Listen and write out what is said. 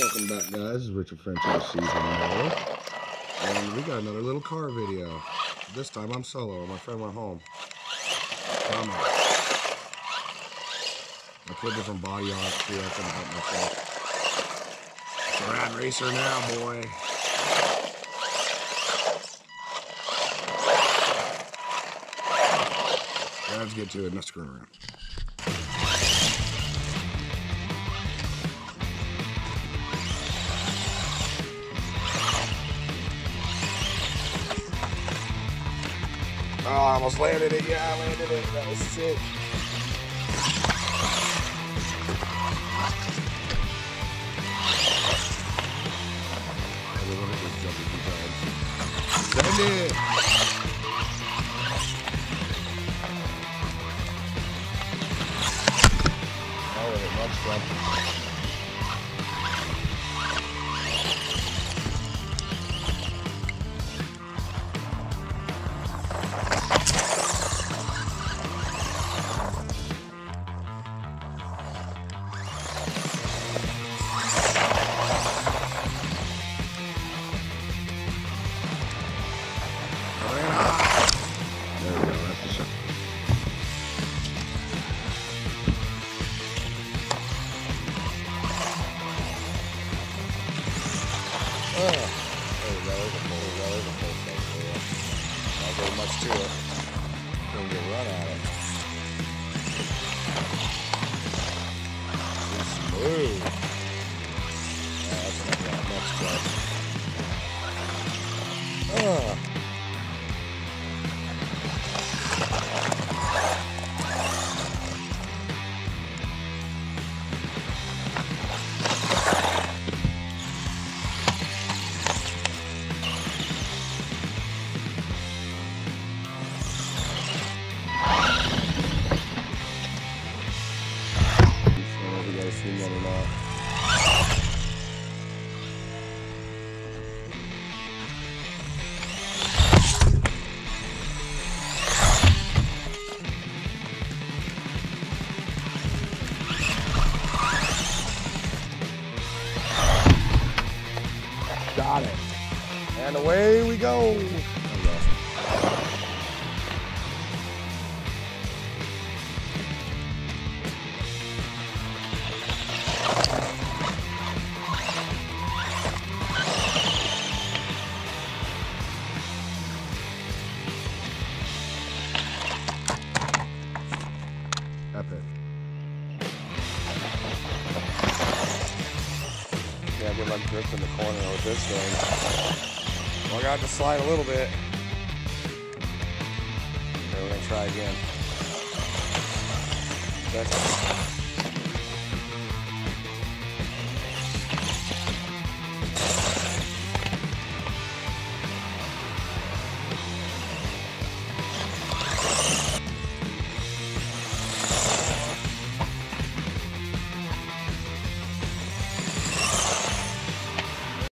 Welcome back, guys. This is Richard Frenchie Season 9. And we got another little car video. This time I'm solo. My friend went home. I'm out. I put a different body on it too. I couldn't help myself. It's a rad racer now, boy. Let's get to it. Let's screw around. Oh, I almost landed it. Yeah, I landed it. That was sick. Everyone just jumped a few times. Send it. Oh, much fun. There we go, that's the shot. Oh, there we go, there's a full thing there. Not very much to it. Don't get run at it. It's smooth. Yeah, that's enough of that next club. Seen that or not. Got it. And away we go. Epic. Yeah, get my grip in the corner with this thing. Well, I got to slide a little bit. Okay, we're gonna try again. That's